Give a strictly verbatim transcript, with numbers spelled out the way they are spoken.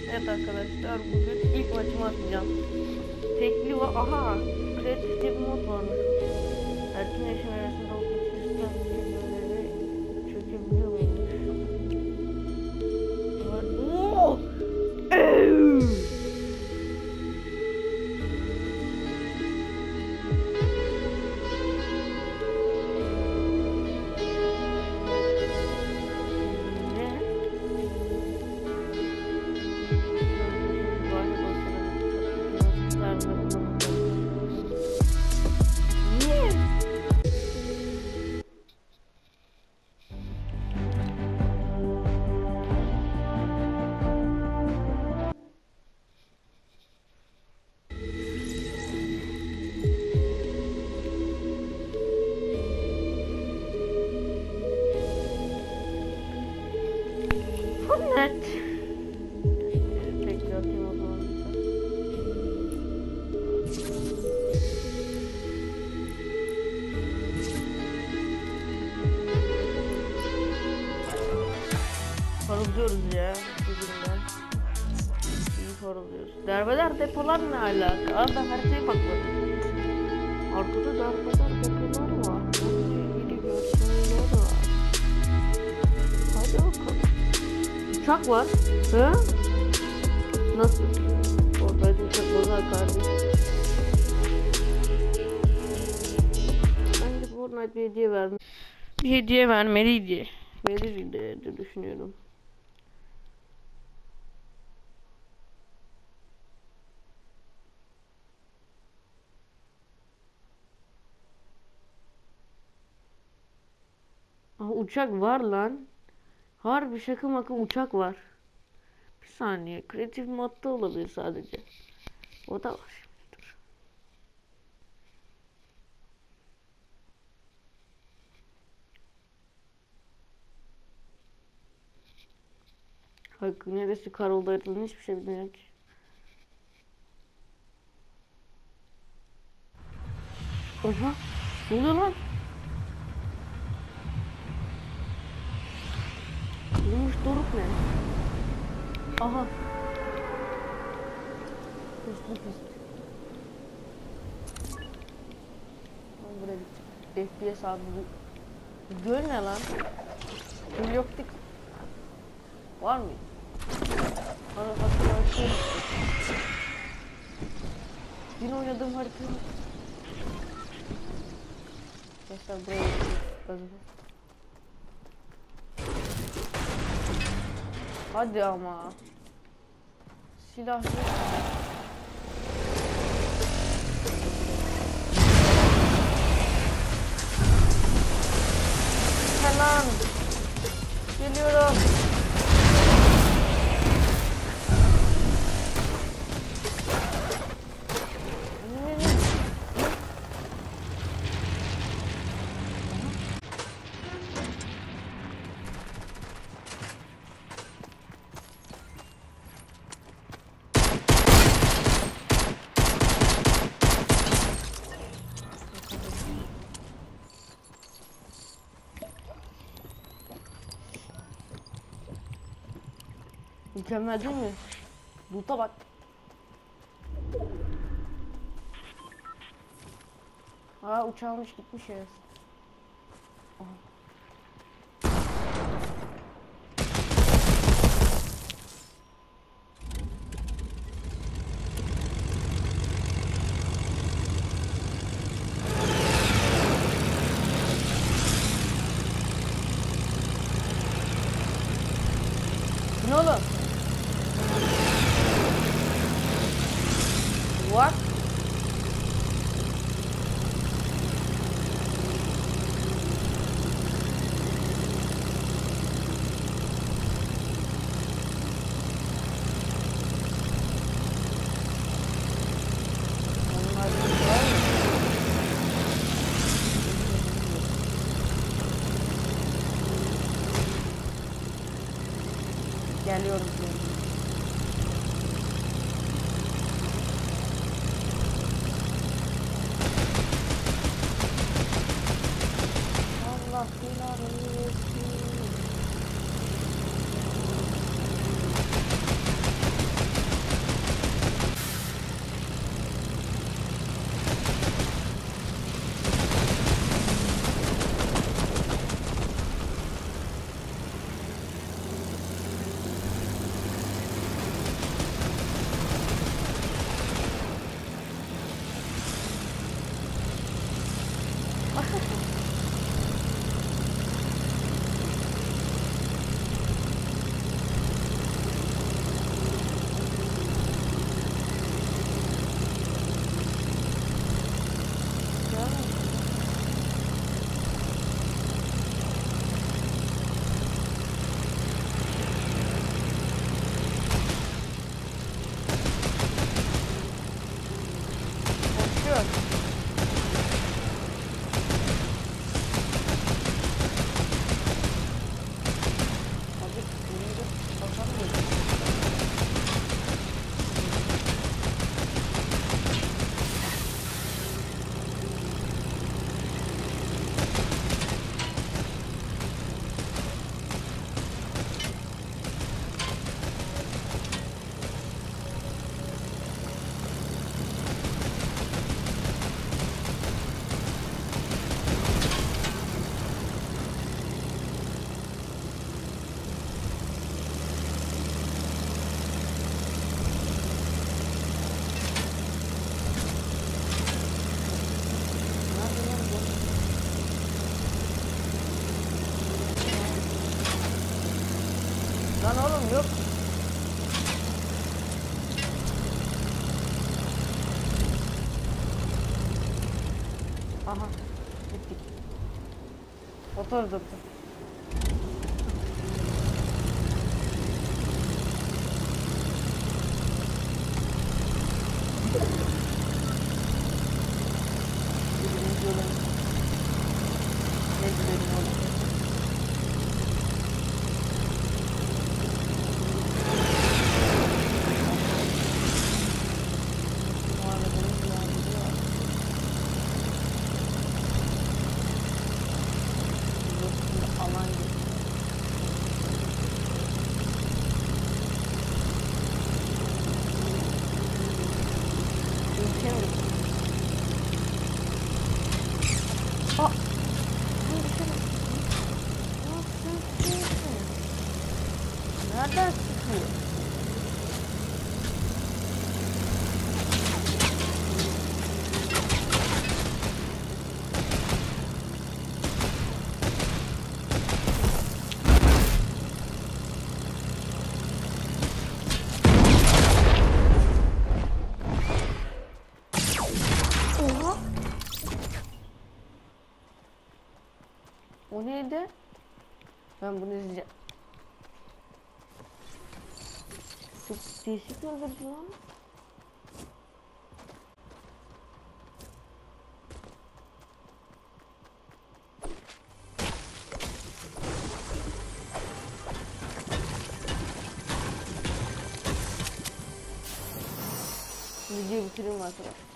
Evet arkadaşlar, bugün ilk maçımı atacağım. Tekli var. Aha, kreatif bir mod varmış. Erkin yaşam arasında o sistem böyle çökebiliyor muymuş? Ooo! Evet. Tekrar atayım o zaman. Parılıyoruz ya bugünden. İyi parılıyoruz. Derbeder depolar ne alaka? Aa, ben haritaya bakmadım. Arkada derbeder depolar var. Bununla ilgili görseller var. Hadi bakalım. Uçak var. Hı? Nasıl? Oradaydı uçak var kardeşim. Bence Fortnite bir hediye verdi. Bir hediye vermeliydi. Verir diye düşünüyorum. Aa, uçak var lan. Harbi şaka maka uçak var. Bir saniye. Kreatif modda olabilir sadece. O da var. Dur. Bak neresi karolda ayrıldığını hiçbir şey bilmiyorum ki. Oha. Ne oluyor lan? Yumuş doruk ne? Aha. Püslü püslü. Lan buraya bir F P S abi. Göl ne lan? Göl yoktu. Var mı? Ana hatırlarsın. Yine oynadığım haritayı. Arkadaşlar buraya gidiyoruz. Hadi ama. Silah yok. Hemen. Geliyorum. Mükemmel değil mi? Loot'a bak. Aa, uçağmış gitmiş ya. Aha. Ne oğlum? What? Geliyorum. Allah belanı versin. Aha. Gittik. Motor durdu. Birinci yolun. Ne güzel oldu. Alan gibi. Geçemiyorum. Aa! Ben düşerim. Nasıl sıkıyorsun? Nereden sıkıyor? Oha! O neydi? Ben bunu izleyeceğim. Çok değişik mi öldürdü lan? Videoyu bitireyim arkadaşlar.